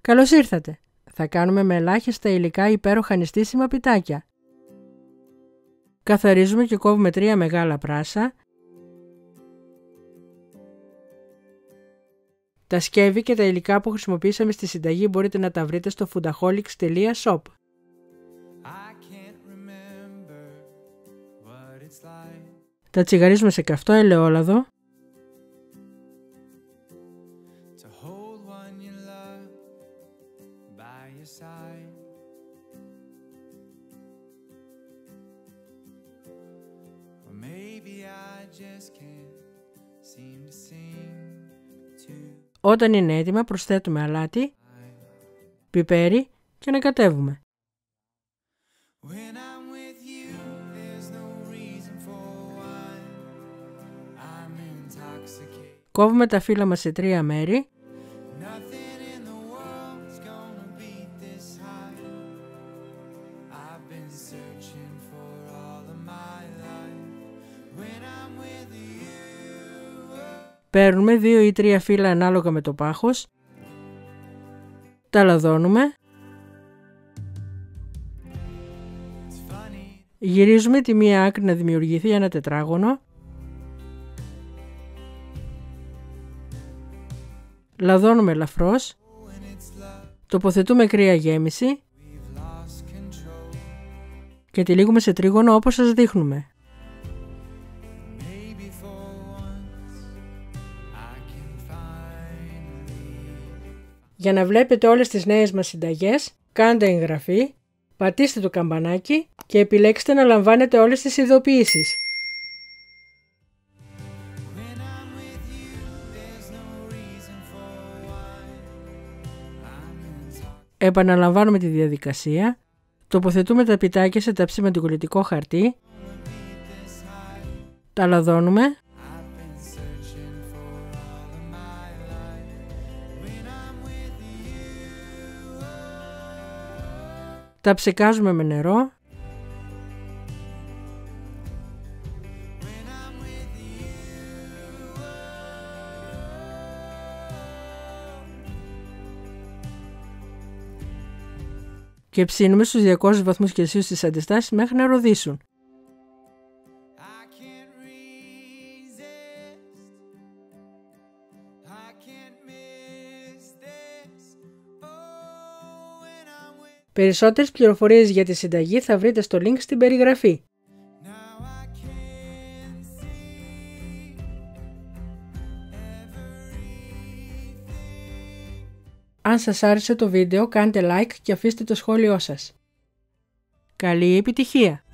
Καλώς ήρθατε! Θα κάνουμε με ελάχιστα υλικά υπέροχα νηστίσιμα πιτάκια. Καθαρίζουμε και κόβουμε 3 μεγάλα πράσα. Τα σκεύη και τα υλικά που χρησιμοποιήσαμε στη συνταγή μπορείτε να τα βρείτε στο foodaholics.shop. Τα τσιγαρίζουμε σε καυτό ελαιόλαδο. Όταν είναι έτοιμα προσθέτουμε αλάτι, πιπέρι και ανακατεύουμε. Κόβουμε τα φύλλα μας σε 3 μέρη. Παίρνουμε 2 ή 3 φύλλα ανάλογα με το πάχος. Τα λαδώνουμε. Γυρίζουμε τη μία άκρη να δημιουργηθεί ένα τετράγωνο. Λαδώνουμε ελαφρώς. Τοποθετούμε κρύα γέμιση. Και τυλίγουμε σε τρίγωνο όπως σας δείχνουμε. Για να βλέπετε όλες τις νέες μας συνταγές, κάντε εγγραφή, πατήστε το καμπανάκι και επιλέξτε να λαμβάνετε όλες τις ειδοποιήσεις. Επαναλαμβάνουμε τη διαδικασία, τοποθετούμε τα πιτάκια σε ταψί με κολλητικό χαρτί, τα λαδώνουμε, τα ψεκάζουμε με νερό, και ψήνουμε στους 200 βαθμούς Κελσίου στις αντιστάσεις μέχρι να ροδίσουν. Περισσότερες πληροφορίες για τη συνταγή θα βρείτε στο link στην περιγραφή. Αν σας άρεσε το βίντεο κάντε like και αφήστε το σχόλιο σας. Καλή επιτυχία!